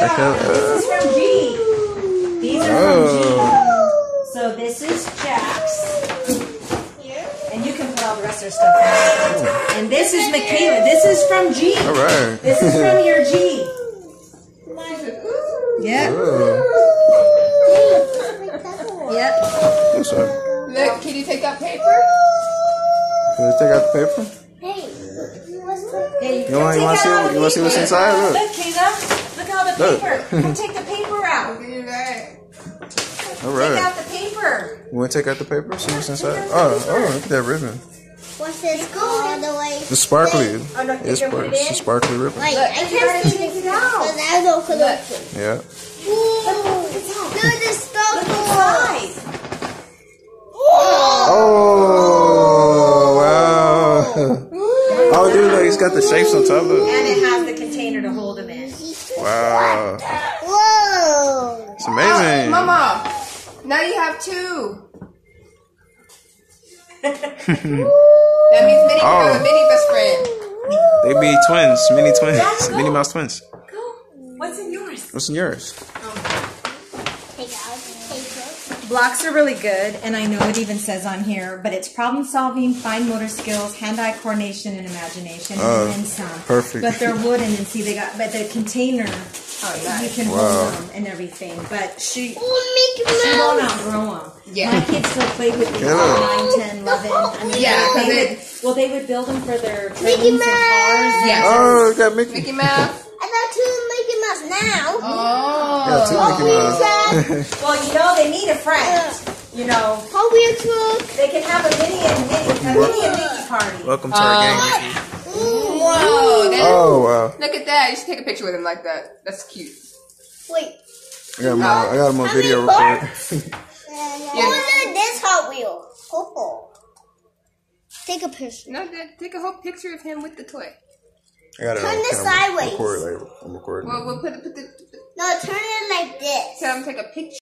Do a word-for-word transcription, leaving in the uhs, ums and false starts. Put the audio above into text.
Yeah, this is from G. These are oh. from G. So this is Jack's. Here. And you can put all the rest of their stuff in. Oh. And this is Michaela. This is from G. All right. This is from your G. Yep. Yep. Yes, Look, can you take that paper? Can you take out the paper? Hey. Hey, you want, you want to see, you want to see what's inside? Look. Look, Kayla. Look at all the paper. Come take the paper out. Look at that. All right. Take out the paper. You want to take out the paper? See what's inside? Oh, oh, look at that ribbon. What's this all the way? The sparkly. Oh, no, it's, spark it's a sparkly ribbon. Wait, look, I can't see it out. Because I don't collection. Yeah. Ooh, look at this stuff. Look inside. Oh, wow. Oh, dude, look, he's got the shapes on top of it. And it has the container to hold them in. Wow. Whoa. It's amazing. Oh, Mama, now you have two. That means Minnie oh. has a mini best friend. They be twins, mini twins, Minnie Mouse twins. Go. What's in yours? What's in yours? Take out the paper. Blocks are really good, and I know it even says on here, but it's problem solving, fine motor skills, hand-eye coordination, and imagination, uh, and then some. Perfect. But they're wooden, and see, they got, but the container, oh, nice. you can wow. hold them and everything. But she, Oh, Mickey she Mouse. won't outgrow them. Yeah. My kids still play with these Yeah. nine, ten, eleven. I mean, Yeah, they, they it, would, well, they would build them for their trains Mickey and Mouse. cars. Yeah. Oh, we got Mickey. Mickey Mouse. I got two Mickey Mouse now. Oh. Got two Mickey Mouse. Well, you know, they need a friend. You know, How weird truck. they can have a Minnie and Mickey, a Minnie and Mickey party. Welcome to our gang, Uh, Mickey. Whoa. That, Oh, wow. Look at that. You should take a picture with him like that. That's cute. Wait. I got him on, I got him on How video many real quick. Oh, look at this Hot Wheel. Purple. Take a picture. No, Dad, take a whole picture of him with the toy. I got it Turn on this camera. sideways. Record, like, I'm recording. Well, we'll put, put the, No, turn it like this. tell him to take a picture.